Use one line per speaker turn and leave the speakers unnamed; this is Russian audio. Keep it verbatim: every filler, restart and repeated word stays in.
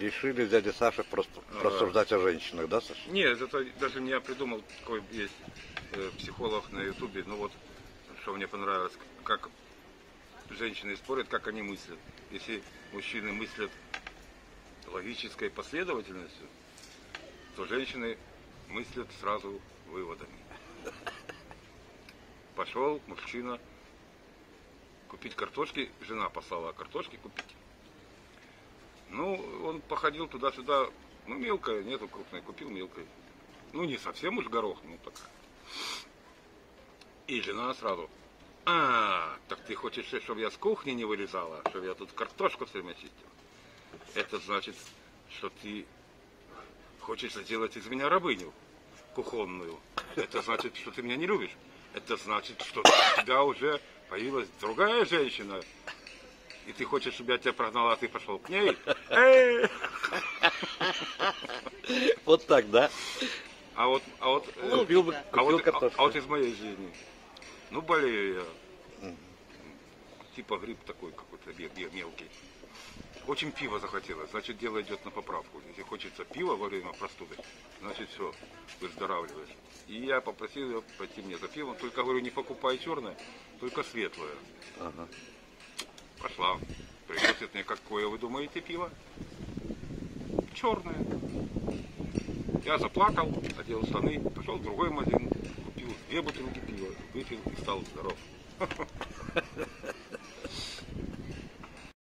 решили дядя Саша просто рассуждать о женщинах, да, Саша?
Нет, это даже не я придумал, такой есть э, психолог на ютубе, ну вот, что мне понравилось, как женщины спорят, как они мыслят. Если мужчины мыслят логической последовательностью, то женщины мыслят сразу выводами. Пошел мужчина купить картошки, жена послала картошки купить. Ну, он походил туда-сюда, ну, мелкое, нету крупной, купил мелкой. Ну, не совсем уж горох, ну, так. И жена сразу: а, так ты хочешь, чтобы я с кухни не вылезала, чтобы я тут картошку все время чистил? Это значит, что ты хочешь сделать из меня рабыню кухонную. Это значит, что ты меня не любишь. Это значит, что у тебя уже появилась другая женщина. И ты хочешь, чтобы я тебя прогнала, а ты пошел к ней?
Вот так, да?
А вот, а вот,
Купил бы,
а вот,
купил
а,
картошку.
а вот из моей жизни. Ну, болею я. Типа грипп такой какой-то мелкий. Очень пиво захотелось, значит, дело идет на поправку. Если хочется пива во время простуды, значит, все, выздоравливаешь. И я попросил ее пойти мне за пивом, только, говорю, не покупай черное, только светлое.
Ага.
Пошла, приносит мне, какое вы думаете пиво? Черное. Я заплакал, одел штаны, пошел в другой магазин, купил две бутылки пива, выпил и стал здоров.